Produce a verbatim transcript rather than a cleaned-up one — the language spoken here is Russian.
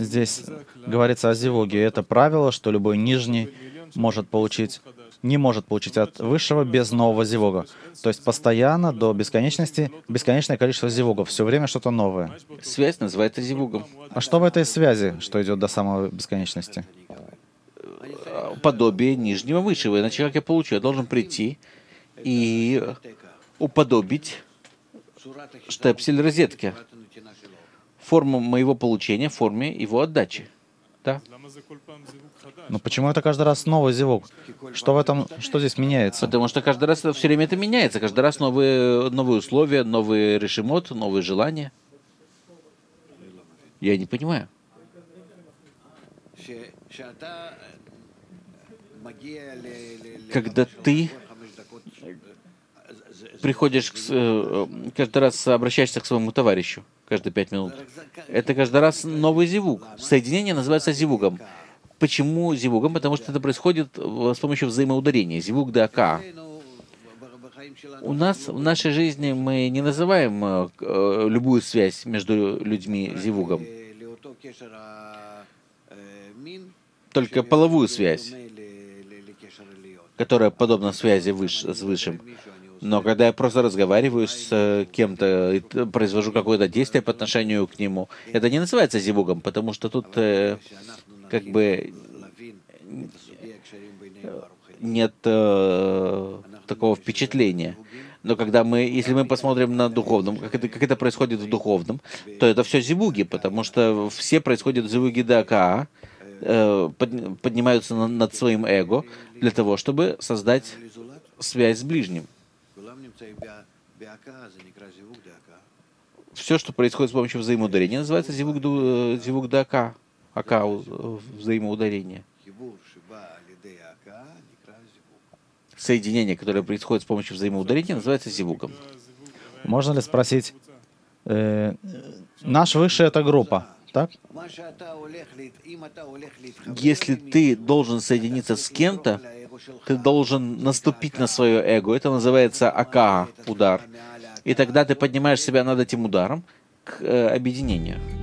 Здесь говорится о зивуге. Это правило, что любой нижний может получить, не может получить от высшего без нового зивуга. То есть постоянно до бесконечности бесконечное количество зивугов. Все время что-то новое. Связь называется зивугом. А что в этой связи, что идет до самой бесконечности? Подобие нижнего высшего. Иначе как я получу? Я должен прийти и уподобить штепсель розетки. Форму моего получения в форме его отдачи. Да? Но почему это каждый раз новый зивуг? Что в этом, что здесь меняется? Потому что каждый раз все время это меняется. Каждый раз новые, новые условия, новые решимот, новые желания. Я не понимаю. Когда ты приходишь, к, каждый раз обращаешься к своему товарищу, каждые пять минут, это каждый раз новый зивуг. Соединение называется зивугом. Почему зивугом? Потому что это происходит с помощью взаимоударения. Зивуг дака. У нас в нашей жизни мы не называем э, любую связь между людьми зивугом. Только половую связь, которая подобна связи выш, с Высшим. Но когда я просто разговариваю с кем-то и произвожу какое-то действие по отношению к нему, это не называется зивугом, потому что тут э, как бы нет э, такого впечатления. Но когда мы, если мы посмотрим на духовном, как это, как это происходит в духовном, то это все зивуги, потому что все происходят зивуги дака, э, под, поднимаются на, над своим эго для того, чтобы создать связь с ближним. Все, что происходит с помощью взаимоударения, называется зивуг, зивуг дака, ака, взаимоударение. Соединение, которое происходит с помощью взаимоударения, называется зивугом. Можно ли спросить, э, наш высший — это группа, так? Если ты должен соединиться с кем-то, ты должен наступить на свое эго. Это называется ака, удар. И тогда ты поднимаешь себя над этим ударом к э, объединению.